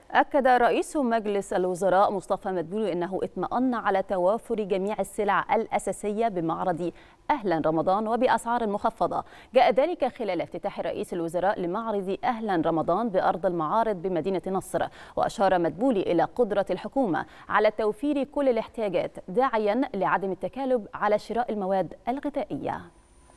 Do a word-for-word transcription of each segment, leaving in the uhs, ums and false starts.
أكد رئيس مجلس الوزراء مصطفى مدبولي أنه اطمأن على توافر جميع السلع الأساسية بمعرض أهلا رمضان وبأسعار مخفضة. جاء ذلك خلال افتتاح رئيس الوزراء لمعرض أهلا رمضان بأرض المعارض بمدينة نصر. وأشار مدبولي إلى قدرة الحكومة على توفير كل الاحتياجات، داعيا لعدم التكالب على شراء المواد الغذائية.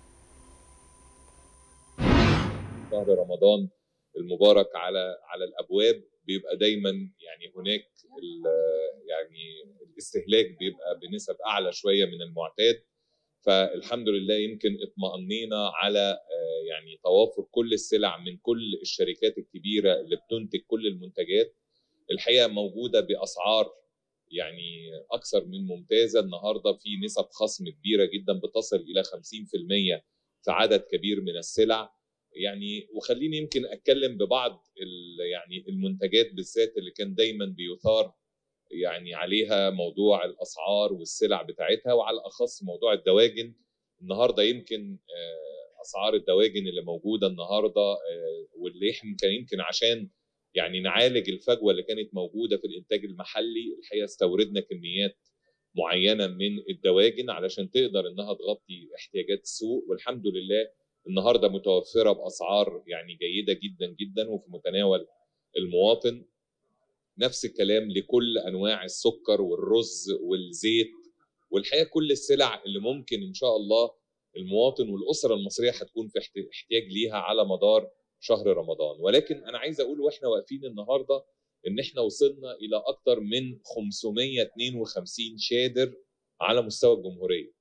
شهر رمضان المبارك على على الابواب، بيبقى دايما يعني هناك يعني الاستهلاك بيبقى بنسب اعلى شويه من المعتاد. فالحمد لله يمكن اطمأنينا على يعني توافر كل السلع من كل الشركات الكبيره اللي بتنتج كل المنتجات. الحقيقه موجوده باسعار يعني اكثر من ممتازه. النهارده في نسب خصم كبيره جدا بتصل الى خمسين في المية في عدد كبير من السلع. يعني وخليني يمكن اتكلم ببعض يعني المنتجات بالذات اللي كان دايما بيثار يعني عليها موضوع الاسعار والسلع بتاعتها، وعلى الاخص موضوع الدواجن. النهارده يمكن اسعار الدواجن اللي موجوده النهارده واللي يمكن يمكن عشان يعني نعالج الفجوه اللي كانت موجوده في الانتاج المحلي، الحقيقه استوردنا كميات معينه من الدواجن علشان تقدر انها تغطي احتياجات السوق، والحمد لله النهارده متوفره باسعار يعني جيده جدا جدا وفي متناول المواطن. نفس الكلام لكل انواع السكر والرز والزيت، والحقيقه كل السلع اللي ممكن ان شاء الله المواطن والاسره المصريه هتكون في احتياج ليها على مدار شهر رمضان. ولكن انا عايز اقول واحنا واقفين النهارده ان احنا وصلنا الى اكثر من خمسمائة واثنين وخمسين شادر على مستوى الجمهوريه.